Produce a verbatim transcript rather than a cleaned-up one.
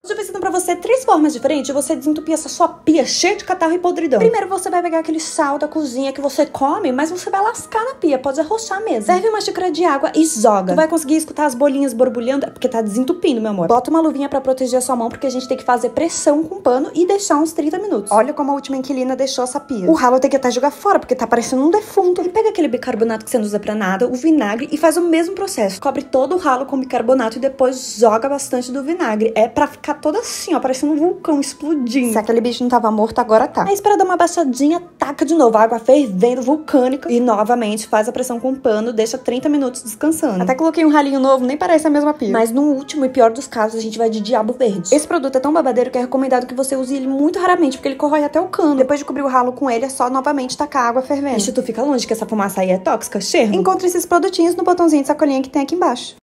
Hoje eu vou ensinar pra você três formas diferentes de você desentupir essa sua pia cheia de catarro e podridão. Primeiro, você vai pegar aquele sal da cozinha que você come, mas você vai lascar na pia, pode arrochar mesmo. Serve uma xícara de água e joga. Tu vai conseguir escutar as bolinhas borbulhando, é porque tá desentupindo, meu amor. Bota uma luvinha pra proteger a sua mão, porque a gente tem que fazer pressão com o pano e deixar uns trinta minutos. Olha como a última inquilina deixou essa pia. O ralo tem que até jogar fora, porque tá parecendo um defunto. E pega aquele bicarbonato que você não usa pra nada, o vinagre, e faz o mesmo processo. Cobre todo o ralo com bicarbonato e depois joga bastante do vinagre. É pra ficar toda assim, ó, parecendo um vulcão explodindo. Se aquele bicho não tava morto, agora tá. Aí espera dar uma baixadinha, taca de novo a água fervendo, vulcânica. E novamente faz a pressão com o pano, deixa trinta minutos descansando. Até coloquei um ralinho novo, nem parece a mesma pia. Mas no último e pior dos casos, a gente vai de diabo verde. Esse produto é tão babadeiro que é recomendado que você use ele muito raramente, porque ele corrói até o cano. Depois de cobrir o ralo com ele, é só novamente tacar água fervendo. Ixi, tu fica longe que essa fumaça aí é tóxica, cheiro. Encontre esses produtinhos no botãozinho de sacolinha que tem aqui embaixo.